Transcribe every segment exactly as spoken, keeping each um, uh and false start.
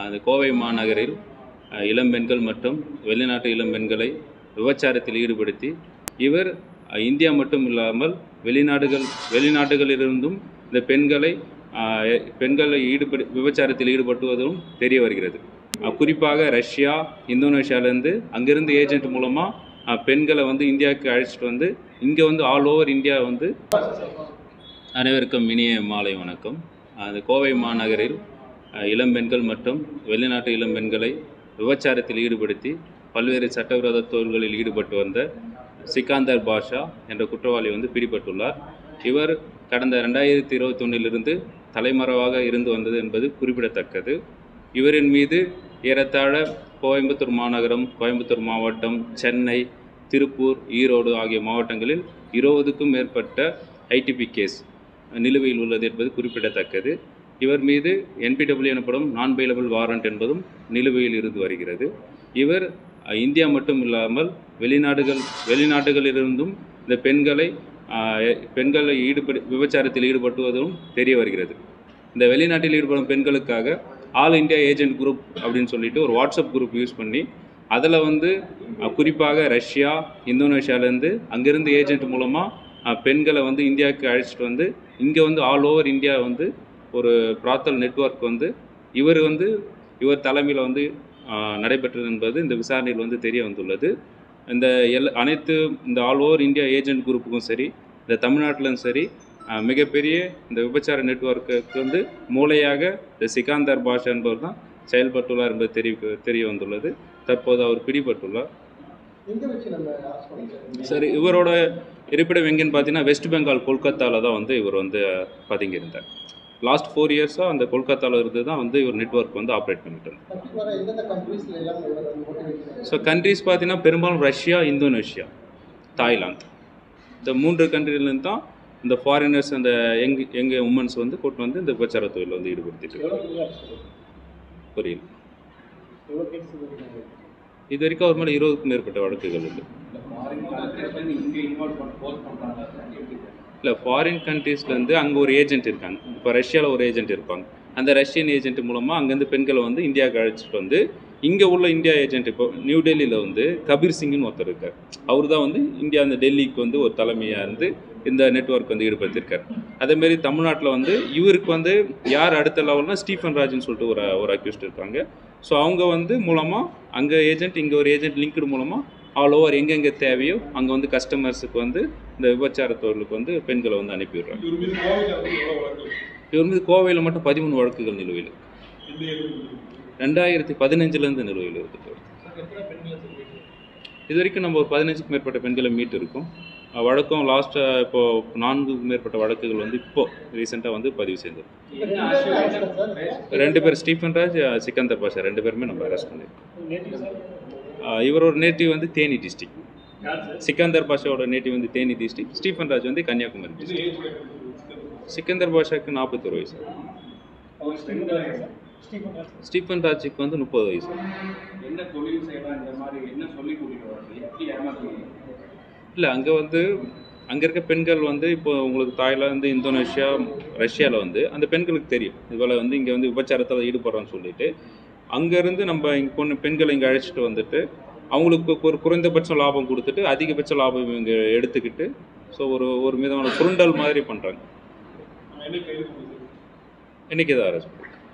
அந்த கோவை மாநகரில் இளம்பெண்கள் மற்றும் வெளிநாட்டு இளம்பெண்களை விபச்சாரத்தில் ஈடுபடுத்தி இவர் இந்தியா மட்டும் இல்லாமல் வெளிநாடுகள் வெளிநாடுகளிலிருந்தும் இந்த பெண்களை பெண்களை ஈடுபடு விபச்சாரத்தில் ஈடுபட்டுவதும் தெரிய வருகிறது. குறிப்பாக ரஷ்யா, இந்தோனேஷியாவிலேருந்து அங்கேருந்து ஏஜென்ட் மூலமாக பெண்களை வந்து இந்தியாவுக்கு அழைச்சிட்டு வந்து இங்கே வந்து ஆல் ஓவர் இந்தியா வந்து. அனைவருக்கும் இனிய மாலை வணக்கம். அந்த கோவை மாநகரில் இளம்பெண்கள் மற்றும் வெளிநாட்டு இளம்பெண்களை விபச்சாரத்தில் ஈடுபடுத்தி பல்வேறு சட்டவிரோத தொழில்களில் ஈடுபட்டு வந்த சிக்கந்தர் பாஷா என்ற குற்றவாளி வந்து பிடிபட்டுள்ளார். இவர் கடந்த ரெண்டாயிரத்தி இருபத்தி ஒன்றிலிருந்து தலைமறைவாக இருந்து வந்தது என்பது குறிப்பிடத்தக்கது. இவரின் மீது ஏறத்தாழ கோயம்புத்தூர் மாநகரம், கோயம்புத்தூர் மாவட்டம், சென்னை, திருப்பூர், ஈரோடு ஆகிய மாவட்டங்களில் இருபதுக்கும் மேற்பட்ட ஐடிபி கேஸ் நிலுவையில் உள்ளது என்பது குறிப்பிடத்தக்கது. இவர் மீது என்பிடபிள்யூ எனப்படும் நான் பெயிலபிள் வாரண்ட் என்பதும் நிலுவையில் இருந்து வருகிறது. இவர் இந்தியா மட்டும் இல்லாமல் வெளிநாடுகள் வெளிநாடுகளிலிருந்தும் இந்த பெண்களை பெண்களை ஈடுபடு விபச்சாரத்தில் ஈடுபட்டுவதும் தெரிய வருகிறது. இந்த வெளிநாட்டில் ஈடுபடும் பெண்களுக்காக ஆல் இந்தியா ஏஜென்ட் குரூப் அப்படின்னு சொல்லிட்டு ஒரு வாட்ஸ்அப் குரூப் யூஸ் பண்ணி அதில் வந்து குறிப்பாக ரஷ்யா, இந்தோனேஷியாவிலேருந்து அங்கேருந்து ஏஜென்ட் மூலமாக பெண்களை வந்து இந்தியாவுக்கு அழைச்சிட்டு வந்து இங்கே வந்து ஆல் ஓவர் இந்தியா வந்து ஒரு பிராத்தல் நெட்வொர்க் வந்து இவர் வந்து இவர் தலைமையில் வந்து நடைபெற்றது என்பது இந்த விசாரணையில் வந்து தெரிய வந்துள்ளது. இந்த எல் அனைத்து இந்த ஆல் ஓவர் இந்தியா ஏஜென்ட் குரூப்புக்கும் சரி, இந்த தமிழ்நாட்டிலும் சரி, மிகப்பெரிய இந்த விபச்சார நெட்வொர்க்குக்கு வந்து மூளையாக இந்த சிக்கந்தர் பாஷா என்பவர் தான் செயல்பட்டுள்ளார் என்பது தெரிய தெரிய வந்துள்ளது. தற்போது அவர் பிடிபட்டுள்ளார். சரி, இவரோட இருப்பிடம் எங்கேன்னு பார்த்தீங்கன்னா வெஸ்ட் பெங்கால் கொல்கத்தாவில் தான் வந்து இவர் வந்து பதுங்கியிருந்தார். லாஸ்ட் ஃபோர் இயர்ஸாக அந்த கொல்கத்தாவில் இருந்து தான் வந்து இவர் நெட்வொர்க் வந்து ஆப்ரேட் பண்ணிட்டு இருந்தார். ஸோ கண்ட்ரிஸ் பார்த்தீங்கன்னா பெரும்பாலும் ரஷ்யா, இந்தோனேஷியா, தாய்லாந்து, இந்த மூன்று கண்ட்ரிலேருந்து தான் இந்த ஃபாரினர்ஸ் அந்த யங் யங் உமன்ஸ் வந்து கூட்டு வந்து இந்த விபச்சார தொழில் வந்து ஈடுபடுத்திட்டு புரியல. இது வரைக்கும் அவர் மேலே இருபதுக்கும் மேற்பட்ட வழக்குகள் உண்டு. இல்லை, ஃபாரின் கண்ட்ரீஸ்லேருந்து அங்கே ஒரு ஏஜென்ட் இருக்காங்க. இப்போ ரஷ்யாவில் ஒரு ஏஜென்ட் இருப்பாங்க. அந்த ரஷ்யன் ஏஜென்ட் மூலமாக அங்கேருந்து பெண்களை வந்து இந்தியாவுக்கு அழைச்சிட்டு வந்து இங்கே உள்ள இந்தியா ஏஜென்ட் இப்போ நியூ டெல்லியில் வந்து கபீர் சிங்னு ஒருத்தர் இருக்கார். அவர் தான் வந்து இந்தியா அந்த டெல்லிக்கு வந்து ஒரு தலைமையாக இருந்து இந்த நெட்வொர்க் வந்து ஈடுபடுத்தியிருக்கார். அதேமாரி தமிழ்நாட்டில் வந்து இவருக்கு வந்து யார் அடுத்த லெவல்னா ஸ்டீஃபன் ராஜ்னு சொல்லிட்டு ஒரு ஒரு அக்யூஸ்ட் இருக்காங்க. ஸோ அவங்க வந்து மூலமாக அங்கே ஏஜென்ட் இங்கே ஒரு ஏஜென்ட் லிங்க்டு மூலமாக ஆல் ஓவர் எங்கெங்கே தேவையோ அங்கே வந்து கஸ்டமர்ஸுக்கு வந்து இந்த விபச்சார தொழிலுக்கு வந்து பெண்களை வந்து அனுப்பிவிடுறாங்க. இவர் மீது கோவையில் மட்டும் பதிமூணு வழக்குகள் நிலுவையில், ரெண்டாயிரத்தி பதினஞ்சுலேருந்து நிலுவையில் இருக்குது. இது வரைக்கும் நம்ம ஒரு பதினஞ்சுக்கும் மேற்பட்ட பெண்களை மீட்டு இருக்கோம். வழக்கம் லாஸ்ட்டாக இப்போது நான்குக்கும் மேற்பட்ட வழக்குகள் வந்து இப்போது ரீசெண்டாக வந்து பதிவு செய்திருக்கோம். ரெண்டு பேர் ஸ்டீஃபன் ராஜ், சிக்கந்தர் பாஷா ரெண்டு பேருமே நம்ம அரெஸ்ட் பண்ணியிருக்கோம். இவரோட நேட்டிவ் வந்து தேனி டிஸ்ட்ரிக்ட். சிக்கந்தர் பாஷாவோட நேட்டிவ் வந்து தேனி டிஸ்ட்ரிக்ட். ஸ்டீஃபன் ராஜ் வந்து கன்னியாகுமரி டிஸ்ட்ரிக்ட். சிக்கந்தர் பாஷாவுக்கு நாற்பத்தொரு வயசு. ஸ்டீஃபன் ராஜுக்கு வந்து முப்பது வயசு. இல்லை, அங்கே வந்து அங்கே இருக்க பெண்கள் வந்து இப்போ உங்களுக்கு தாய்லாந்து, இந்தோனேஷியா, ரஷ்யாவில் வந்து அந்த பெண்களுக்கு தெரியும் இதுபோல் வந்து இங்கே வந்து விபச்சாரத்தில் ஈடுபடுறோன்னு சொல்லிட்டு அங்கேருந்து நம்ம இங்கே பொண்ணு பெண்களை இங்கே அழைச்சிட்டு வந்துட்டு அவங்களுக்கு ஒரு குறைந்தபட்சம் லாபம் கொடுத்துட்டு அதிகபட்ச லாபம் இங்கே எடுத்துக்கிட்டு ஸோ ஒரு ஒரு விதமான சுருண்டல் மாதிரி பண்ணுறாங்க. இன்னைக்கு தான் அரெஸ்ட்.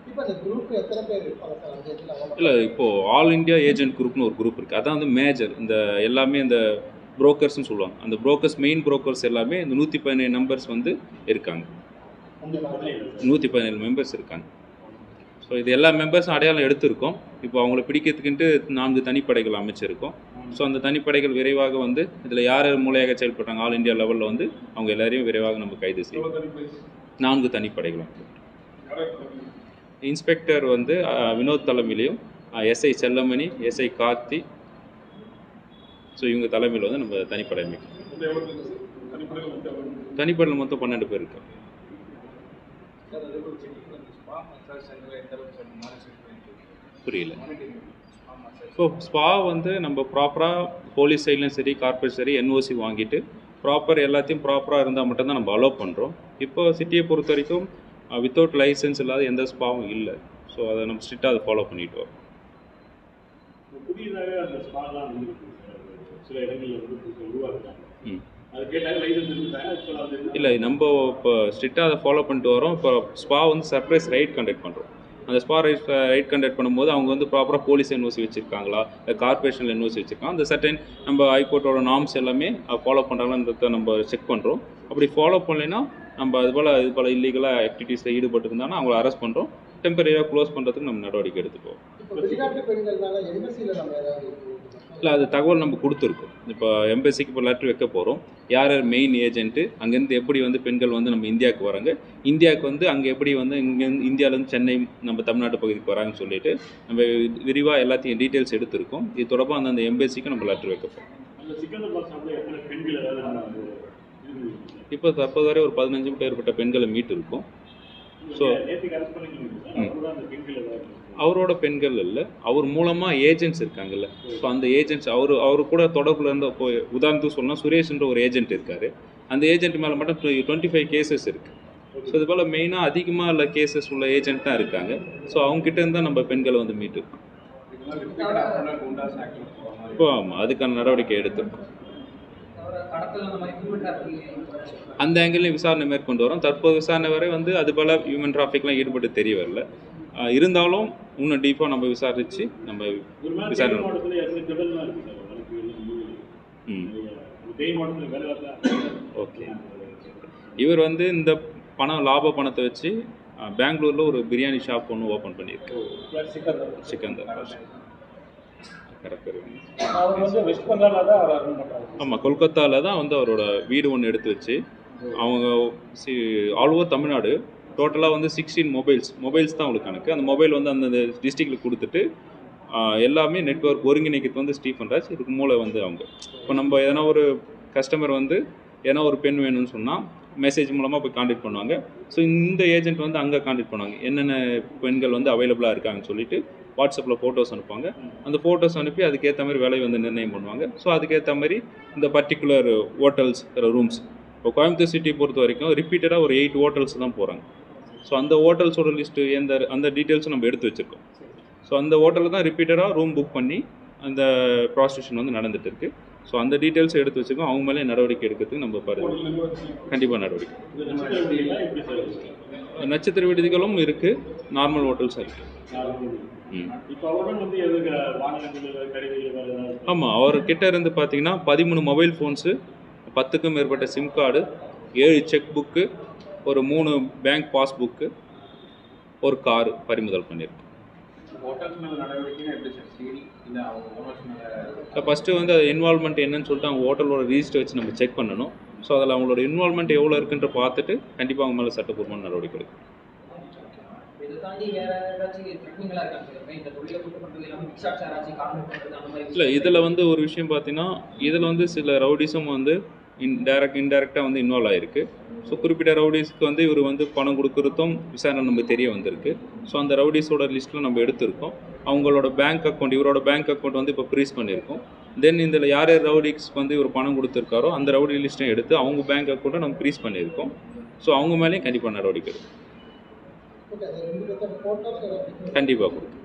இல்லை, இப்போது ஆல் இண்டியா ஏஜென்ட் குரூப்னு ஒரு குரூப் இருக்குது. அதான் வந்து மேஜர் இந்த எல்லாமே இந்த புரோக்கர்ஸ்னு சொல்லுவாங்க. அந்த புரோக்கர்ஸ் மெயின் புரோக்கர்ஸ் எல்லாமே இந்த நூற்றி பதினேழு நம்பர்ஸ் வந்து இருக்காங்க. நூற்றி பதினேழு மெம்பர்ஸ் இருக்காங்க. ஸோ இது எல்லா மெம்பர்ஸும் அடையாளம் எடுத்திருக்கோம். இப்போ அவங்கள பிடிக்கிறதுக்குன்ட்டு நான்கு தனிப்படைகள் அமைச்சிருக்கோம். ஸோ அந்த தனிப்படைகள் விரைவாக வந்து இதில் யார் மூலையாக செயல்படுறாங்க ஆல் இண்டியா லெவலில் வந்து அவங்க எல்லாரையும் விரைவாக நம்ம கைது செய்வோம். நான்கு தனிப்படைகளும் இன்ஸ்பெக்டர் வந்து வினோத் தலைமையிலையும், SI Sellamani, SI Karthi, so இவங்க தலைமையில் வந்து நம்ம தனிப்படை அமைக்கும். தனிப்படையில் மொத்தம் பன்னெண்டு பேர் இருக்காங்க. புரியல. ஸோ ஸ்பா வந்து நம்ம ப்ராப்பராக போலீஸ் சைட்லையும் சரி, கார்பரேட் சரி, என்ஓசி வாங்கிட்டு ப்ராப்பர் எல்லாத்தையும் ப்ராப்பராக இருந்தால் மட்டும்தான் நம்ம அலோவ் பண்ணுறோம். இப்போ சிட்டியை பொறுத்த வரைக்கும் வித்தவுட் லைசன்ஸ் இல்லாத எந்த ஸ்பாவும் இல்லை. ஸோ அதை நம்ம ஸ்ட்ரிக்டாக அதை ஃபாலோ பண்ணிட்டு வரோம். புதியதாக அந்த ஸ்பாலாம் வந்து சில இடங்களில் வந்து உருவாக்குறாங்க. ம் அது கேட்டால் லைசன்ஸ் இருந்தாங்க. இல்லை, நம்ம இப்போ ஸ்ட்ரிக்டாக அதை ஃபாலோ பண்ணிட்டு வரோம். இப்போ ஸ்பா வந்து சர்ப்ரைஸ் ரைட் கண்டக்ட் பண்ணுறோம். அந்த ஸ்பா ரைட் ரைட் கண்டக்ட் பண்ணும்போது அவங்க வந்து ப்ராப்பராக போலீஸ் என்ஓசி வச்சுருக்காங்களா, இல்லை கார்பரேஷனில் என்ஓசி வச்சுருக்காங்க, அந்த சர்டன் நம்ம ஹைகோர்ட்டோட நார்ம்ஸ் எல்லாமே ஃபாலோ பண்ணுறாங்கன்றத நம்ம செக் பண்ணுறோம். அப்படி ஃபாலோ பண்ணலைன்னா நம்ம அது போல் இது போல் இல்லீகலாக ஆக்டிவிட்டீஸில் ஈடுபட்டுருந்தாங்கன்னா அவங்கள அரெஸ்ட் பண்ணுறோம். டெம்பரரியாக க்ளோஸ் பண்ணுறதுக்கு நம்ம நடவடிக்கை எடுத்துக்குவோம். இல்லை, அது தகவல் நம்ம கொடுத்துருக்கோம். இப்போ எம்பசிக்கு இப்போ லெட்டர் வைக்க போகிறோம். யார் யார் மெயின் ஏஜென்ட்டு, அங்கேருந்து எப்படி வந்து பெண்கள் வந்து நம்ம இந்தியாவுக்கு வராங்க, இந்தியாவுக்கு வந்து அங்கே எப்படி வந்து இங்கேருந்து இந்தியாவிலேருந்து சென்னை நம்ம தமிழ்நாட்டு பகுதிக்கு வராங்கன்னு சொல்லிட்டு நம்ம விரிவாக எல்லாத்தையும் டீட்டெயில்ஸ் எடுத்திருக்கோம். இது தொடர்பாக அந்த அந்த எம்பசிக்கு நம்ம லெட்டர் வைக்க போகிறோம். இப்போ தற்போது வரை ஒரு பதினஞ்சுக்கும் பேர்பட்ட பெண்களை மீட்டு இருக்கும். ஸோ அவரோட பெண்கள் இல்லை, அவர் மூலமாக ஏஜென்ட்ஸ் இருக்காங்கல்ல, ஸோ அந்த ஏஜென்ட்ஸ் அவர் அவர் கூட தொடர்பில் இருந்த இப்போ உதாரணத்துக்கு சொல்லலாம், சுரேஷ்ன்ற ஒரு ஏஜென்ட் இருக்கார். அந்த ஏஜென்ட் மேலே மட்டும் டுவெண்ட்டி ஃபைவ் கேசஸ் இருக்குது. ஸோ இது போல் மெயினாக அதிகமாக உள்ள கேசஸ் உள்ள ஏஜென்ட் தான் இருக்காங்க. ஸோ அவங்ககிட்ட இருந்தால் நம்ம பெண்களை வந்து மீட்டு இப்போ ஆமாம், அதுக்கான நடவடிக்கை எடுத்திருக்கோம். அந்த ஆங்கிலையும் விசாரணை மேற்கொண்டு வரோம். தற்போது விசாரணை வரை வந்து அது போல் ஹியூமன் டிராஃபிக்லாம் ஈடுபட்டு தெரிய வரல. இருந்தாலும் இன்னும் டீப்பாக நம்ம விசாரித்து நம்ம விசாரணை ம் ஓகே. இவர் வந்து இந்த பணம் லாப பணத்தை வச்சு பெங்களூரில் ஒரு பிரியாணி ஷாப் ஒன்று ஓப்பன் பண்ணியிருக்காரு. சிக்கந்தர் ஆமாம், கொல்கத்தாவில் தான் வந்து அவரோட வீடு ஒன்று எடுத்து வச்சு அவங்க சி ஆல் ஓவர் தமிழ்நாடு டோட்டலாக வந்து சிக்ஸ்டீன் மொபைல்ஸ் மொபைல்ஸ் தான் அவங்களுக்கு கணக்கு. அந்த மொபைல் வந்து அந்தந்த டிஸ்ட்ரிக்டில் கொடுத்துட்டு எல்லாமே நெட்வொர்க் ஒருங்கிணைக்கிறது வந்து ஸ்டீஃபன் ராஜ். இதுக்கு மூளை வந்து அவங்க. இப்போ நம்ம எதனா ஒரு கஸ்டமர் வந்து ஏன்னா ஒரு பெண் வேணும்னு சொன்னால் மெசேஜ் மூலமாக போய் காண்டாக்ட் பண்ணுவாங்க. ஸோ இந்த ஏஜென்ட் வந்து அங்கே காண்டாக்ட் பண்ணுவாங்க, என்னென்ன பெண்கள் வந்து அவைலபிளாக இருக்காங்கன்னு சொல்லிட்டு வாட்ஸ்அப்பில் ஃபோட்டோஸ் அனுப்புவாங்க. அந்த ஃபோட்டோஸ் அனுப்பி அதுக்கேற்ற மாதிரி விலை வந்து நிர்ணயம் பண்ணுவாங்க. ஸோ அதுக்கேற்ற மாதிரி இந்த பர்டிகுலர் ஹோட்டல்ஸ் ரூம்ஸ் இப்போ கோயம்புத்தூர் சிட்டி பொறுத்த வரைக்கும் ரிப்பீட்டடாக ஒரு எயிட் ஹோட்டல்ஸ் தான் போகிறாங்க. ஸோ அந்த ஹோட்டல்ஸோட லிஸ்ட்டு எந்த அந்த டீட்டெயில்ஸும் நம்ம எடுத்து வச்சுருக்கோம். ஸோ அந்த ஹோட்டலில் தான் ரிப்பீட்டடாக ரூம் புக் பண்ணி அந்த ப்ராஸ்டியூஷன் வந்து நடந்துகிட்டு இருக்குது. ஸோ அந்த டீட்டெயில்ஸ் எடுத்து வச்சுக்கோம். அவங்க மேலே நடவடிக்கை எடுக்கிறதுக்கு நம்ம பாருங்கள், கண்டிப்பாக நடவடிக்கை. நட்சத்திர விடுதிகளும் இருக்குது, நார்மல் ஹோட்டல்ஸும் இருக்குது. ம் ஆமாம், அவர்கிட்ட இருந்து பார்த்தீங்கன்னா பதிமூணு மொபைல் ஃபோன்ஸு, பத்துக்கும் மேற்பட்ட சிம் கார்டு, ஏழு செக் புக்கு, ஒரு மூணு பேங்க் பாஸ்புக்கு, ஒரு காரு பறிமுதல் பண்ணியிருக்கு. ஃபஸ்ட்டு வந்து அது இன்வால்மெண்ட் என்னன்னு சொல்லிட்டு அவங்க ஹோட்டலோட ரிஜிஸ்டர் வச்சு நம்ம செக் பண்ணணும். ஸோ அதில் அவங்களோட இன்வால்மெண்ட் எவ்வளோ இருக்குன்ற பார்த்துட்டு கண்டிப்பாக அவங்க மேலே சட்டப்பூர்வமான நடவடிக்கை எடுக்கும். இல்லை, இதில் வந்து ஒரு விஷயம் பார்த்தீங்கன்னா, இதில் வந்து சில ரவுடிஸும் வந்து இன் டைரக்ட் இன்டைரக்டாக வந்து இன்வால்வ் ஆகிருக்கு. ஸோ குறிப்பிட்ட ரவுடிஸ்க்கு வந்து இவர் வந்து பணம் கொடுக்குறதும் விசாரணை நம்ம தெரிய வந்திருக்கு. ஸோ அந்த ரவுடிஸோட லிஸ்ட்டில் நம்ம எடுத்திருக்கோம். அவங்களோட பேங்க் அக்கௌண்ட், இவரோட பேங்க் அக்கௌண்ட் வந்து இப்போ ஃப்ரீஸ் பண்ணியிருக்கோம். தென் இதில் யார் யார் ரவுடிஸ்க்கு வந்து இவர் பணம் கொடுத்துருக்காரோ அந்த ரவுடி லிஸ்ட்டையும் எடுத்து அவங்க பேங்க் அக்கௌண்ட்டை நம்ம ஃப்ரீஸ் பண்ணியிருக்கோம். ஸோ அவங்க மேலேயும் கண்டிப்பாக நடவடிக்கை எடுக்கும். கண்டிப்பாக கொடுக்கும்.